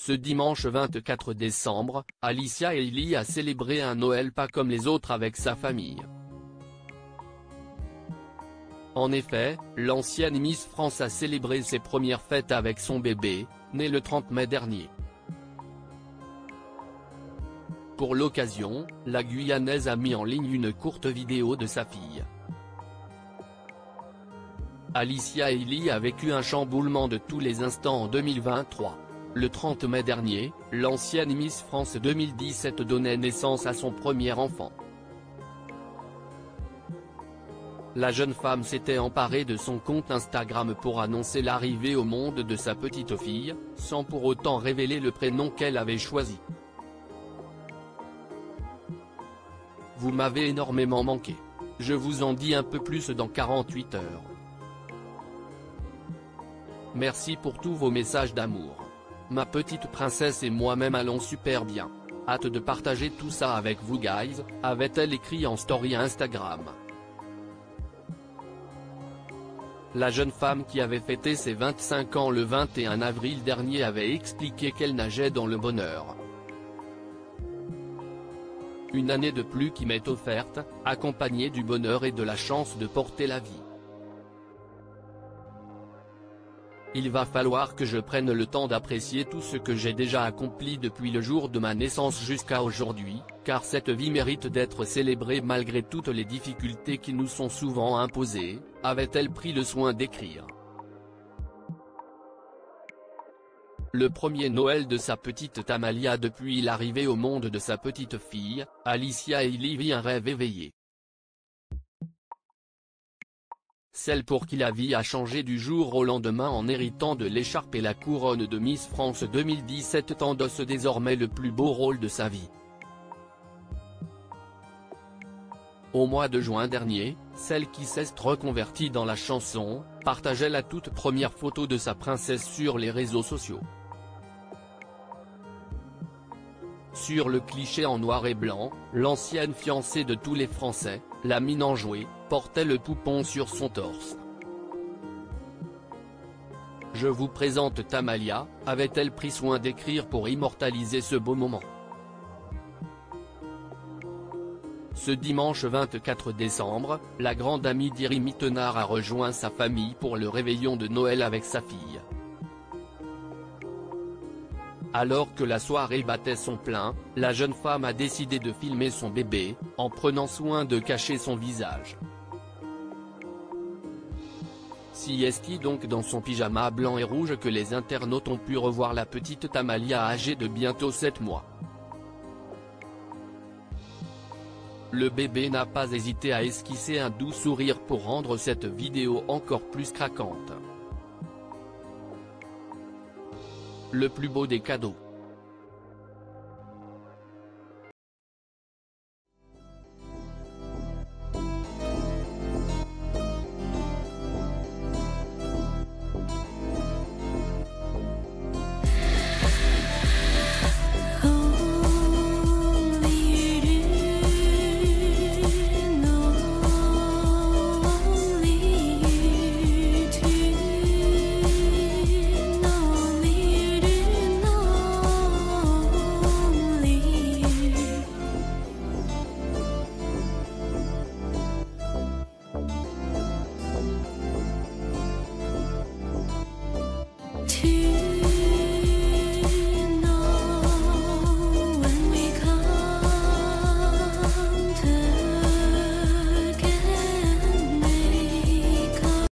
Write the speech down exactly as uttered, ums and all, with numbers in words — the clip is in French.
Ce dimanche vingt-quatre décembre, Alicia Eily a célébré un Noël pas comme les autres avec sa famille. En effet, l'ancienne Miss France a célébré ses premières fêtes avec son bébé, né le trente mai dernier. Pour l'occasion, la Guyanaise a mis en ligne une courte vidéo de sa fille. Alicia Eily a vécu un chamboulement de tous les instants en deux mille vingt-trois. Le trente mai dernier, l'ancienne Miss France deux mille dix-sept donnait naissance à son premier enfant. La jeune femme s'était emparée de son compte Instagram pour annoncer l'arrivée au monde de sa petite fille, sans pour autant révéler le prénom qu'elle avait choisi. Vous m'avez énormément manqué. Je vous en dis un peu plus dans quarante-huit heures. Merci pour tous vos messages d'amour. Ma petite princesse et moi-même allons super bien. Hâte de partager tout ça avec vous guys, avait-elle écrit en story Instagram. La jeune femme qui avait fêté ses vingt-cinq ans le vingt et un avril dernier avait expliqué qu'elle nageait dans le bonheur. Une année de plus qui m'est offerte, accompagnée du bonheur et de la chance de porter la vie. Il va falloir que je prenne le temps d'apprécier tout ce que j'ai déjà accompli depuis le jour de ma naissance jusqu'à aujourd'hui, car cette vie mérite d'être célébrée malgré toutes les difficultés qui nous sont souvent imposées, avait-elle pris le soin d'écrire. Le premier Noël de sa petite Tamalia depuis l'arrivée au monde de sa petite fille, Alicia Eily vit un rêve éveillé. Celle pour qui la vie a changé du jour au lendemain en héritant de l'écharpe et la couronne de Miss France deux mille dix-sept endosse désormais le plus beau rôle de sa vie. Au mois de juin dernier, celle qui s'est reconvertie dans la chanson, partageait la toute première photo de sa princesse sur les réseaux sociaux. Sur le cliché en noir et blanc, l'ancienne fiancée de tous les Français, la mine enjouée, portait le poupon sur son torse. Je vous présente Tamalia, avait-elle pris soin d'écrire pour immortaliser ce beau moment. Ce dimanche vingt-quatre décembre, la grande amie d'Iri Mittenard a rejoint sa famille pour le réveillon de Noël avec sa fille. Alors que la soirée battait son plein, la jeune femme a décidé de filmer son bébé, en prenant soin de cacher son visage. Si est-il donc dans son pyjama blanc et rouge que les internautes ont pu revoir la petite Tamalia âgée de bientôt sept mois. Le bébé n'a pas hésité à esquisser un doux sourire pour rendre cette vidéo encore plus craquante. Le plus beau des cadeaux.